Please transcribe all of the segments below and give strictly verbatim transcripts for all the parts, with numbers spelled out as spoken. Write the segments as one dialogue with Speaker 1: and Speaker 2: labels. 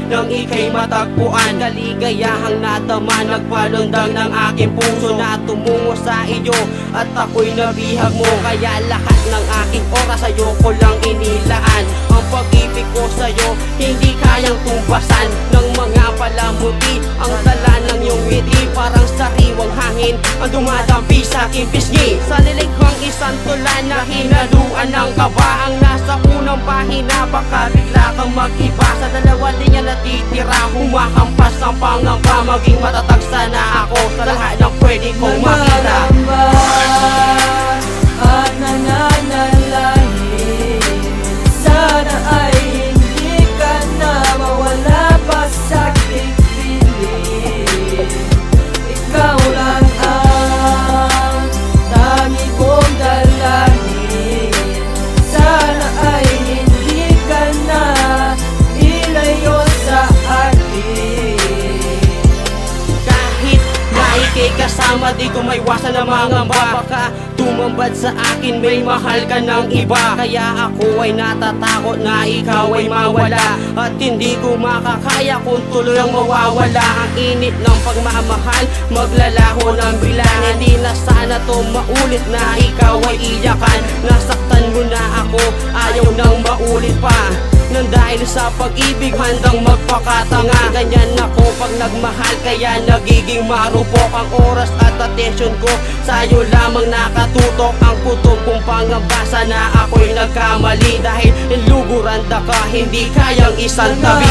Speaker 1: nang ika'y matagpuan. Kaligayahang natama, nagpalundang ng aking puso na tumungo sa iyo at ako'y nabihag mo. Kaya lahat ng aking oras sa'yo ko lang inilaan. Ang pag-ibig ko sa'yo hindi kayang tumbasan ng mga palamuti. Ang tala ng iyong ngiti parang sariwang hangin ang dumadampi sa aking pisngi. Sa lilighang isang tula na hinaluan ng kaba, ang nasa unang pahina baka bigla kang mag-iba. Sa dalawa linya natitira, humahampas ang pangamba. Maging matatag sana ako sa lahat ng pwede kong makita.
Speaker 2: At nananalangin, sana ay hindi ka na mawala pa sa aking piling. Ikaw lang ang tangi kong dalangin, sana ay hindi ka na ilayo sa akin.
Speaker 1: Kahit na ika'y kasama, di ko maiwasan na mangamba. Baka tumambad sa akin, may mahal ka ng iba. Kaya ako ay natatakot na ikaw ay mawala, at hindi ko makakaya kung tuloy ang mawawala. Ang init ng pagmamahal, maglalaho ng bilang. Hindi na sana to maulit na ikaw ay iyakan. Nasaktan mo na ako, ayaw nang maulit pa. Nang dahil sa pag-ibig handang magpakatanga. Ganyan ako pag nagmahal, kaya nagiging marupok. Ang oras at atensyon ko sa'yo lamang nakatutok. Ang kutob kong pangamba, sana ako'y nagkamali. Dahil niluguran da ka, hindi kayang isang tabi.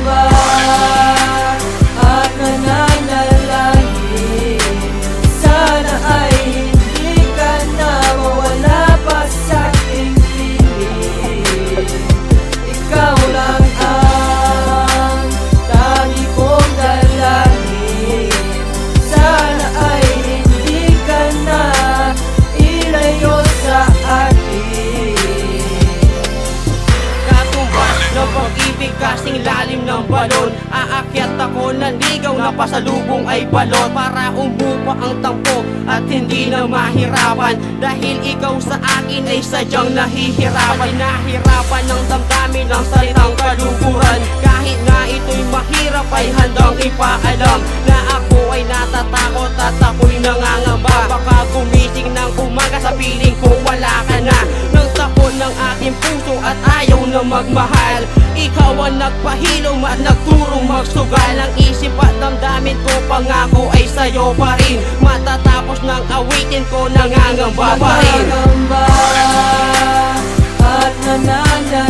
Speaker 2: At nananalangin, sana ay hindi ka na mawala pa sa aking piling. Ikaw lang ang tangi kong dalangin, sana ay hindi ka na ilayo sa akin.
Speaker 1: Katumbas ng pag-ibig kasing lalim ng balon, aakyat ako ng ligaw na pasalubong ay balot. Para umupa ang tampo at hindi na mahirapan, dahil ikaw sa akin ay sadyang nahihirapan. Nahirapan ng damdamin ng salitang kalukuran. Kahit na ito'y mahirap ay handang ipaalam na ako ay natatakot at ako'y nangangamba. Baka gumising ng umaga sa piling ko wala ka na. Nang takot ng aking puso at ayaw na magmahal, ikaw ang nagpahilom at nagturong magsugal. Ang isip at damdamin ko pangako ay sa'yo pa rin. Matatapos ng awitin ko, nangangamba pa rin.
Speaker 2: Nangangamba at nananalangin,